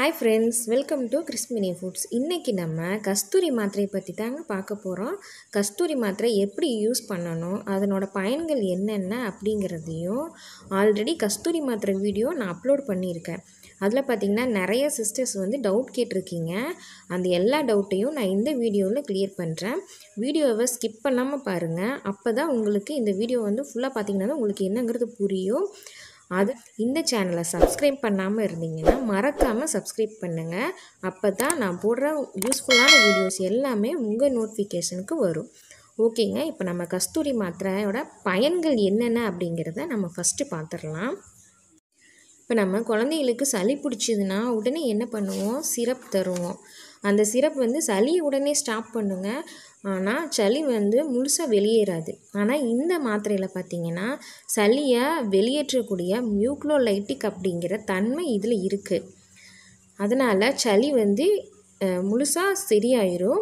Hi friends, welcome to Crispy Foods. இன்னைக்கு நம்ம கஸ்தூரி மாத்திரை பற்றி தாங்க பார்க்க போகிறோம். கஸ்தூரி மாத்திரை எப்படி யூஸ் பண்ணணும், அதனோட பயன்கள் என்னென்ன அப்படிங்கிறதையும் ஆல்ரெடி கஸ்தூரி மாத்திரை வீடியோ நான் அப்லோட் பண்ணியிருக்கேன். அதில் பார்த்திங்கன்னா நிறைய சிஸ்டர்ஸ் டவுட் கேட்டிருக்கீங்க. அந்த எல்லா டவுட்டையும் நான் இந்த வீடியோவில் கிளியர் பண்ணுறேன். வீடியோவை ஸ்கிப் பண்ணாமல் பாருங்கள். அப்போ தான் உங்களுக்கு இந்த வீடியோ ஃபுல்லாக பார்த்திங்கன்னா உங்களுக்கு என்னங்கிறது புரியும். அது இந்த சேனலை சப்ஸ்கிரைப் பண்ணாமல் இருந்தீங்கன்னா மறக்காமல் சப்ஸ்கிரைப் பண்ணுங்கள். அப்போ தான் நான் போடுற யூஸ்ஃபுல்லான வீடியோஸ் எல்லாமே உங்கள் நோட்டிஃபிகேஷனுக்கு வரும். ஓகேங்க, இப்போ நம்ம கஸ்தூரி மாத்திரையோட பயன்கள் என்னென்ன அப்படிங்கிறத நம்ம ஃபஸ்ட்டு பார்த்துடலாம். இப்போ நம்ம குழந்தைகளுக்கு சளி பிடிச்சிதுன்னா உடனே என்ன பண்ணுவோம், சிரப் தருவோம். அந்த சிரப் சளியை உடனே ஸ்டாப் பண்ணுங்க. ஆனால் சளி முழுசாக வெளியேறாது. ஆனால் இந்த மாத்திரையில் பார்த்திங்கன்னா சளியை வெளியேற்றக்கூடிய மியூக்ளோலைட்டிக் அப்படிங்கிற தன்மை இதில் இருக்குது. அதனால் சளி முழுசாக சரியாயிரும்.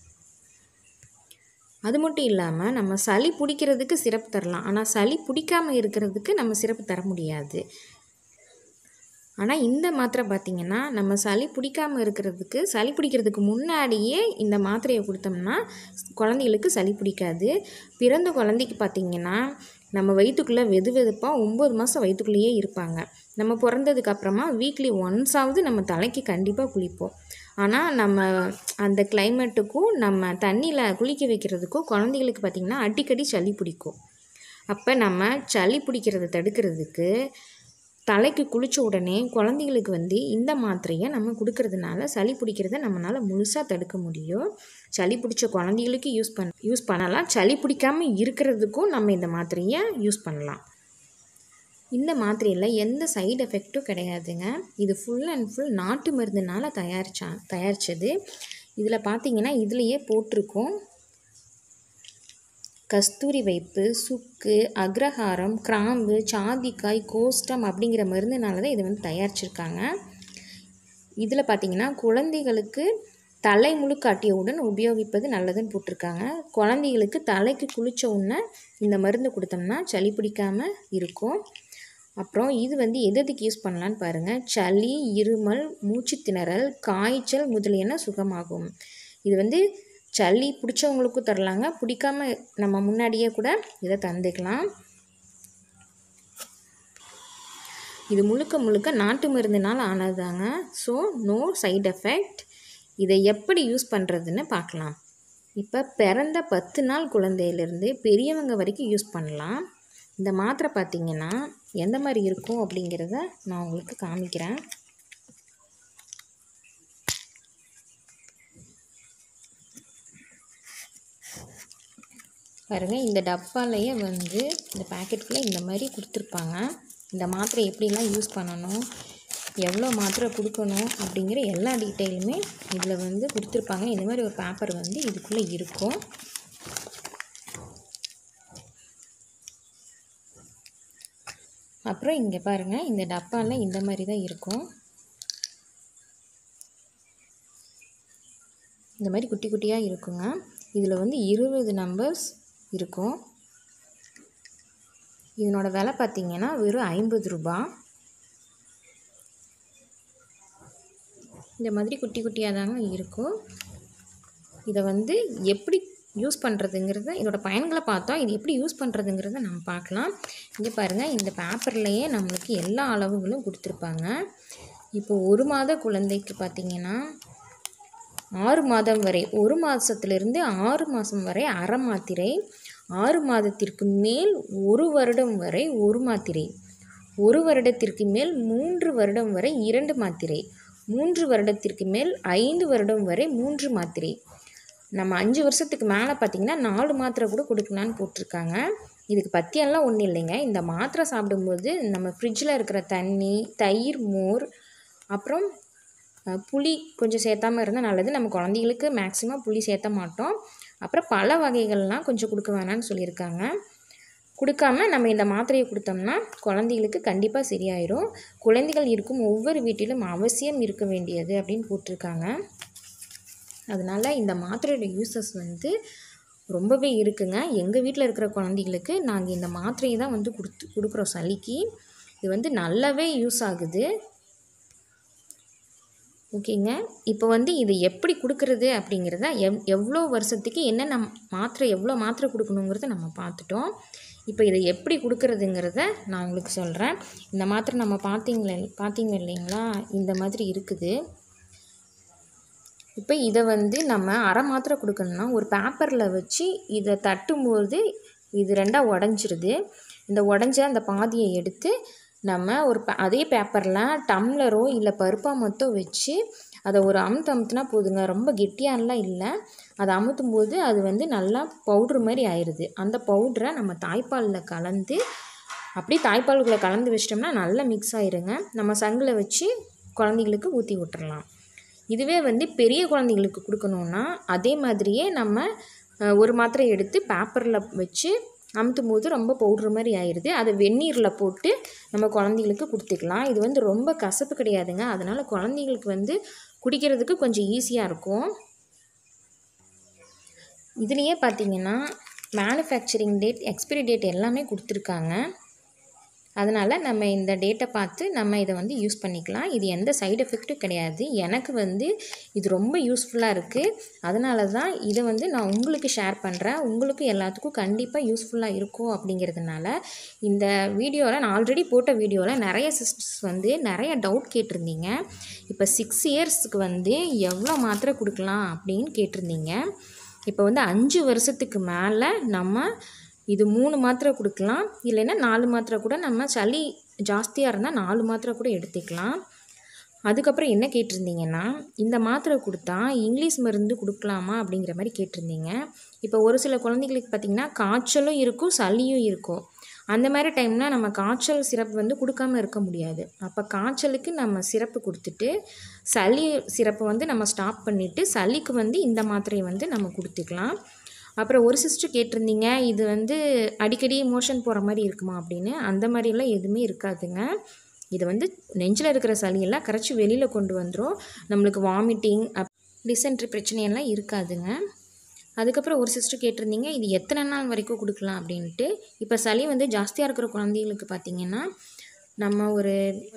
அது மட்டும் இல்லாமல் நம்ம சளி பிடிக்கிறதுக்கு சிரப் தரலாம். ஆனால் சளி பிடிக்காமல் இருக்கிறதுக்கு நம்ம சிரப்பு தர முடியாது. ஆனால் இந்த மாத்திரை பார்த்திங்கன்னா நம்ம சளி பிடிக்காமல் இருக்கிறதுக்கு, சளி பிடிக்கிறதுக்கு முன்னாடியே இந்த மாத்திரையை கொடுத்தோம்னா குழந்தைகளுக்கு சளி பிடிக்காது. பிறந்த குழந்தைக்கு பார்த்திங்கன்னா நம்ம வயிற்றுக்குள்ளே வெதுவெதுப்பாக 9 மாதம் வயிற்றுக்குள்ளேயே இருப்பாங்க. நம்ம பிறந்ததுக்கப்புறமா வீக்லி ஒன்ஸாவது நம்ம தலைக்கு கண்டிப்பாக குளிப்போம். ஆனால் நம்ம அந்த கிளைமேட்டுக்கும் நம்ம தண்ணியில் குளிக்க வைக்கிறதுக்கும் குழந்தைகளுக்கு பார்த்திங்கன்னா அடிக்கடி சளி பிடிக்கும். அப்போ நம்ம சளி பிடிக்கிறத தடுக்கிறதுக்கு தலைக்கு குளித்த உடனே குழந்தைகளுக்கு இந்த மாத்திரையை நம்ம கொடுக்கறதுனால சளி பிடிக்கிறத நம்மளால் முழுசாக தடுக்க முடியும். சளி பிடிச்ச குழந்தைகளுக்கு யூஸ் பண்ணலாம். சளி பிடிக்காமல் இருக்கிறதுக்கும் நம்ம இந்த மாத்திரையை யூஸ் பண்ணலாம். இந்த மாத்திரையில் எந்த சைடு எஃபெக்ட்டும் கிடையாதுங்க. இது ஃபுல் அண்ட் ஃபுல் நாட்டு மருந்துனால் தயாரித்தது. இதில் பார்த்திங்கன்னா இதுலேயே போட்டிருக்கோம் கஸ்தூரி வைப்பு, சுக்கு, அக்ரஹாரம், கிராம்பு, சாதிக்காய், கோஷ்டம் அப்படிங்கிற மருந்துனால தான் இதை தயாரிச்சிருக்காங்க. இதில் பார்த்திங்கன்னா குழந்தைகளுக்கு தலை முழுக்காட்டியவுடன் உபயோகிப்பது நல்லதுன்னு போட்டிருக்காங்க. குழந்தைகளுக்கு தலைக்கு குளித்த உடனே இந்த மருந்து கொடுத்தோம்னா சளி பிடிக்காமல் இருக்கும். அப்புறம் இது எதுக்கு யூஸ் பண்ணலான்னு பாருங்கள். சளி, இருமல், மூச்சு திணறல், காய்ச்சல் முதலியன சுகமாகும். இது சளி பிடிச்சவங்களுக்கும் தரலாங்க. பிடிக்காமல் நம்ம முன்னாடியே கூட இதை தந்துக்கலாம். இது முழுக்க நாட்டு மருந்துனால் ஆனதுதாங்க. So no side effect. இதை எப்படி யூஸ் பண்ணுறதுன்னு பார்க்கலாம். இப்போ பிறந்த 10 நாள் குழந்தையிலேருந்து பெரியவங்க வரைக்கும் யூஸ் பண்ணலாம். இந்த மாத்திரை பார்த்திங்கன்னா எந்த மாதிரி இருக்கும் அப்படிங்கிறத நான் உங்களுக்கு காமிக்கிறேன். பாருங்கள், இந்த டப்பாலையே இந்த பேக்கெட்டுக்குள்ளே இந்த மாதிரி கொடுத்துருப்பாங்க. இந்த மாத்திரை எப்படிலாம் யூஸ் பண்ணணும், எவ்வளோ மாத்திரை கொடுக்கணும் அப்படிங்கிற எல்லா டீட்டெயிலுமே இதில் கொடுத்துருப்பாங்க. இந்த மாதிரி ஒரு பேப்பர் இதுக்குள்ளே இருக்கும். அப்புறம் இங்கே பாருங்கள், இந்த டப்பாவில் இந்த மாதிரி தான் இருக்கும். இந்த மாதிரி குட்டி குட்டியாக இருக்குங்க. இதில் 20 நம்பர்ஸ் இருக்கும். இதனோட விலை பார்த்திங்கன்னா வெறும் 50 ரூபா. இந்த மாதிரி குட்டி குட்டியாக தாங்க இருக்கும். இதை எப்படி யூஸ் பண்ணுறதுங்கிறத, இதோட பயன்களை பார்த்தோம். இது எப்படி யூஸ் பண்ணுறதுங்கிறத நம்ம பார்க்கலாம். இங்கே பாருங்கள், இந்த பேப்பர்லேயே நம்மளுக்கு எல்லா அளவுகளும் கொடுத்துருப்பாங்க. இப்போ 1 மாத குழந்தைக்கு பார்த்திங்கன்னா 6 மாதம் வரை, 1 மாதத்துலேருந்து 6 மாதம் வரை அரை மாத்திரை, 6 மாதத்திற்கு மேல் 1 வருடம் வரை 1 மாத்திரை, 1 வருடத்திற்கு மேல் 3 வருடம் வரை 2 மாத்திரை, 3 வருடத்திற்கு மேல் 5 வருடம் வரை 3 மாத்திரை. நம்ம 5 வருஷத்துக்கு மேலே பார்த்திங்கன்னா 4 மாத்திரை கூட கொடுக்கலான்னு போட்டிருக்காங்க. இதுக்கு பற்றியெல்லாம் ஒன்றும் இல்லைங்க. இந்த மாத்திரை சாப்பிடும்போது நம்ம ஃப்ரிட்ஜில் இருக்கிற தண்ணி, தயிர், மோர், அப்புறம் புளி கொஞ்சம் சேர்த்தாமல் இருந்தால் நல்லது. நம்ம குழந்தைகளுக்கு மேக்ஸிமம் புளி சேர்த்த மாட்டோம். அப்புறம் பல வகைகள்லாம் கொஞ்சம் கொடுக்க வேணான்னு சொல்லியிருக்காங்க. கொடுக்காம நம்ம இந்த மாத்திரையை கொடுத்தோம்னா குழந்தைகளுக்கு கண்டிப்பாக சரியாயிரும். குழந்தைகள் இருக்கும் ஒவ்வொரு வீட்டிலும் அவசியம் இருக்க வேண்டியது அப்படின்னு போட்டிருக்காங்க. அதனால் இந்த மாத்திரையோட யூசஸ் ரொம்பவே இருக்குங்க. எங்கள் வீட்டில் இருக்கிற குழந்தைகளுக்கு நாங்கள் இந்த மாத்திரையை தான் கொடுக்குறோம் சளிக்கு. இது நல்லாவே யூஸ் ஆகுது. ஓகேங்க. இப்போ வந்து இது எப்படி கொடுக்குறது அப்படிங்கிறத எவ்வளோ வருஷத்துக்கு என்னென்ன மாத்திரை எவ்வளோ மாத்திரை கொடுக்கணுங்கிறத நம்ம பார்த்துட்டோம். இப்போ இதை எப்படி கொடுக்குறதுங்கிறத நான் உங்களுக்கு சொல்கிறேன். இந்த மாத்திரை நம்ம பார்த்தீங்க இல்லைங்களா, இந்த மாதிரி இருக்குது. இப்போ இதை வந்து நம்ம அரை மாத்திரை கொடுக்கணும்னா ஒரு பேப்பரில் வச்சு இதை தட்டும்போது இது ரெண்டாக உடஞ்சிருது. இந்த உடஞ்ச அந்த பாதியை எடுத்து நம்ம ஒரு அதே பேப்பரில் டம்ளரோ இல்லை பருப்பாமத்தோ வச்சு அதை ஒரு அமுத்துனா போதுங்க. ரொம்ப கெட்டியானலாம் இல்லை. அதை அமுத்தும் போது அது வந்து நல்லா பவுட்ரு மாதிரி ஆயிடுது. அந்த பவுட்ரை நம்ம தாய்ப்பாலில் கலந்து அப்படியே தாய்ப்பாலுக்குள்ளே கலந்து வச்சிட்டோம்னா நல்லா மிக்ஸ் ஆயிருங்க. நம்ம சங்கில் வச்சு குழந்தைங்களுக்கு ஊற்றி விட்டுறலாம். இதுவே வந்து பெரிய குழந்தைங்களுக்கு கொடுக்கணுன்னா அதே மாதிரியே நம்ம ஒரு மாத்திரை எடுத்து பேப்பரில் வச்சு அமுத்தும் போது ரொம்ப பவுட்ரு மாதிரி ஆயிடுது. அதை வெந்நீரில் போட்டு நம்ம குழந்தைங்களுக்கு கொடுத்துக்கலாம். இது வந்து ரொம்ப கசப்பு கிடையாதுங்க. அதனால் குழந்தைங்களுக்கு வந்து குடிக்கிறதுக்கு கொஞ்சம் ஈஸியாக இருக்கும். இதுலேயே பார்த்திங்கன்னா மேனுஃபேக்சரிங் டேட், எக்ஸ்பிரி டேட் எல்லாமே கொடுத்துருக்காங்க. அதனால் நம்ம இந்த டேட்டை பார்த்து நம்ம இதை வந்து யூஸ் பண்ணிக்கலாம். இது எந்த சைடு எஃபெக்ட்டும் கிடையாது. எனக்கு வந்து இது ரொம்ப யூஸ்ஃபுல்லாக இருக்குது. அதனால தான் இதை வந்து நான் உங்களுக்கு ஷேர் பண்ணுறேன். உங்களுக்கு எல்லாத்துக்கும் கண்டிப்பாக யூஸ்ஃபுல்லாக இருக்கும் அப்படிங்கிறதுனால இந்த வீடியோவில் நான் ஆல்ரெடி போட்ட வீடியோவில் நிறைய சிஸ்டர்ஸ் வந்து நிறைய டவுட் கேட்டிருந்தீங்க. இப்போ 6 இயர்ஸ்க்கு வந்து எவ்வளோ மாத்திரை கொடுக்கலாம் அப்படின்னு கேட்டிருந்தீங்க. இப்போ வந்து 5 வருஷத்துக்கு மேலே நம்ம இது 3 மாத்திரை கொடுக்கலாம். இல்லைன்னா 4 மாத்திரை கூட நம்ம சளி ஜாஸ்தியாக இருந்தால் 4 மாத்திரை கூட எடுத்துக்கலாம். அதுக்கப்புறம் என்ன கேட்டிருந்தீங்கன்னா, இந்த மாத்திரை கொடுத்தா இங்கிலீஷ் மருந்து கொடுக்கலாமா அப்படிங்கிற மாதிரி கேட்டிருந்தீங்க. இப்போ ஒரு சில குழந்தைங்களுக்கு பார்த்திங்கன்னா காய்ச்சலும் இருக்கும், சளியும் இருக்கும். அந்த மாதிரி டைம்னால் நம்ம காய்ச்சல் சிரப் வந்து கொடுக்காமல் இருக்க முடியாது. அப்போ காய்ச்சலுக்கு நம்ம சிரப்பு கொடுத்துட்டு சளி சிரப்பை வந்து நம்ம ஸ்டாப் பண்ணிவிட்டு சளிக்கு வந்து இந்த மாத்திரையை வந்து நம்ம கொடுத்துக்கலாம். அப்புறம் ஒரு சிஸ்டர் கேட்டிருந்தீங்க, இது வந்து அடிக்கடி மோஷன் போகிற மாதிரி இருக்குமா அப்படின்னு. அந்த மாதிரிலாம் எதுவுமே இருக்காதுங்க. இது வந்து நெஞ்சில் இருக்கிற சளியெல்லாம் கரைச்சி வெளியில் கொண்டு வந்துடும். நம்மளுக்கு வாமிட்டிங் டிசென்ட்ரி பிரச்சனையெல்லாம் இருக்காதுங்க. அதுக்கப்புறம் ஒரு சிஸ்டர் கேட்டிருந்தீங்க, இது எத்தனை நாள் வரைக்கும் கொடுக்கலாம் அப்படின்ட்டு. இப்போ சளி வந்து ஜாஸ்தியாக இருக்கிற குழந்தைங்களுக்கு பார்த்திங்கன்னா நம்ம ஒரு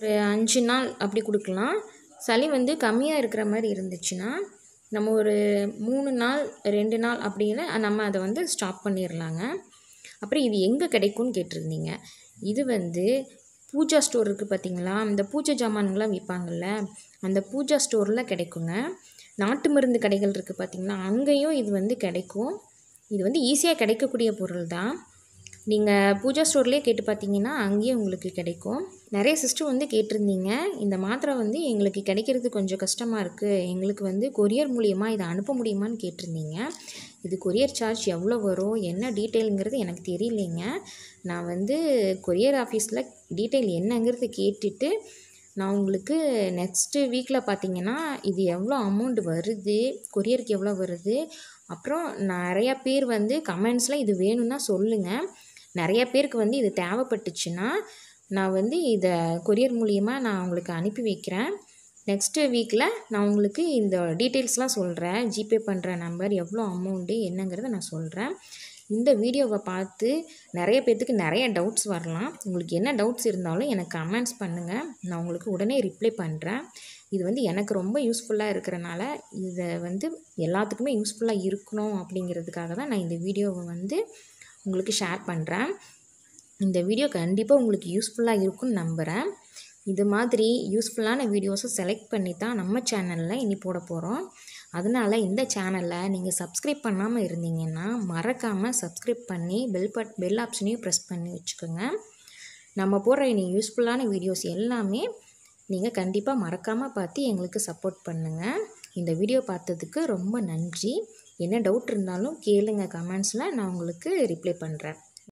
5 நாள் அப்படி கொடுக்கலாம். சளி வந்து கம்மியாக இருக்கிற மாதிரி இருந்துச்சுன்னா நம்ம ஒரு 3 நாள் 2 நாள் அப்படின்னு நம்ம அதை வந்து ஸ்டாப் பண்ணிடலாங்க. அப்புறம் இது எங்கே கிடைக்கும்னு கேட்டிருந்தீங்க. இது வந்து பூஜா ஸ்டோர் இருக்குது பார்த்திங்களா, இந்த பூஜை ஜாமான்கள்லாம் விற்பாங்கள்ல, அந்த பூஜா ஸ்டோரில் கிடைக்குங்க. நாட்டு மருந்து கடைகள் இருக்குது பார்த்திங்களா, அங்கேயும் இது வந்து கிடைக்கும். இது வந்து ஈஸியாக கிடைக்கக்கூடிய பொருள் தான். நீங்கள் பூஜா ஸ்டோர்லேயே கேட்டு பார்த்தீங்கன்னா அங்கேயும் உங்களுக்கு கிடைக்கும். நிறைய சிஸ்டர் வந்து கேட்டிருந்தீங்க, இந்த மாத்திரை வந்து எங்களுக்கு கிடைக்கிறது கொஞ்சம் கஷ்டமாக இருக்குது, எங்களுக்கு வந்து கொரியர் மூலிமா இதை அனுப்ப முடியுமான்னு கேட்டிருந்தீங்க. இது கொரியர் சார்ஜ் எவ்வளோ வரும், என்ன டீட்டெயிலுங்கிறது எனக்கு தெரியலைங்க. நான் வந்து கொரியர் ஆஃபீஸில் டீட்டெயில் என்னங்கிறது கேட்டுட்டு நான் உங்களுக்கு நெக்ஸ்ட்டு வீக்கில் பார்த்தீங்கன்னா இது எவ்வளோ அமௌண்ட் வருது, கொரியருக்கு எவ்வளோ வருது, அப்புறம் நிறையா பேர் வந்து கமெண்ட்ஸில் இது வேணும்னா சொல்லுங்கள். நிறைய பேருக்கு வந்து இது தேவைப்பட்டுச்சுன்னா நான் வந்து இதை கொரியர் மூலியமாக நான் உங்களுக்கு அனுப்பி வைக்கிறேன். நெக்ஸ்ட்டு வீக்கில் நான் உங்களுக்கு இந்த டீட்டெயில்ஸ்லாம் சொல்கிறேன். ஜிபே பண்ணுற நம்பர், எவ்வளோ அமௌண்ட்டு என்னங்கிறத நான் சொல்கிறேன். இந்த வீடியோவை பார்த்து நிறைய பேர்த்துக்கு நிறைய டவுட்ஸ் வரலாம். உங்களுக்கு என்ன டவுட்ஸ் இருந்தாலும் எனக்கு கமெண்ட்ஸ் பண்ணுங்கள், நான் உங்களுக்கு உடனே ரிப்ளை பண்ணுறேன். இது வந்து எனக்கு ரொம்ப யூஸ்ஃபுல்லாக இருக்கிறனால இதை வந்து எல்லாத்துக்குமே யூஸ்ஃபுல்லாக இருக்கணும் அப்படிங்கிறதுக்காக தான் நான் இந்த வீடியோவை வந்து உங்களுக்கு ஷேர் பண்ணுறேன். இந்த வீடியோ கண்டிப்பாக உங்களுக்கு யூஸ்ஃபுல்லாக இருக்கும்னு நம்புகிறேன். இது மாதிரி யூஸ்ஃபுல்லான வீடியோஸை செலக்ட் பண்ணி தான் நம்ம சேனலில் இனி போட போகிறோம். அதனால் இந்த சேனலில் நீங்கள் சப்ஸ்கிரைப் பண்ணாமல் இருந்தீங்கன்னா மறக்காமல் சப்ஸ்கிரைப் பண்ணி பெல் ஆப்ஷனையும் ப்ரெஸ் பண்ணி வச்சுக்கோங்க. நம்ம போடுற இனி யூஸ்ஃபுல்லான வீடியோஸ் எல்லாமே நீங்கள் கண்டிப்பாக மறக்காமல் பார்த்து எங்களுக்கு சப்போர்ட் பண்ணுங்கள். இந்த வீடியோ பார்த்ததுக்கு ரொம்ப நன்றி. என்ன டவுட் இருந்தாலும் கேளுங்க கமெண்ட்ஸில், நான் உங்களுக்கு ரிப்ளை பண்ணுறேன்.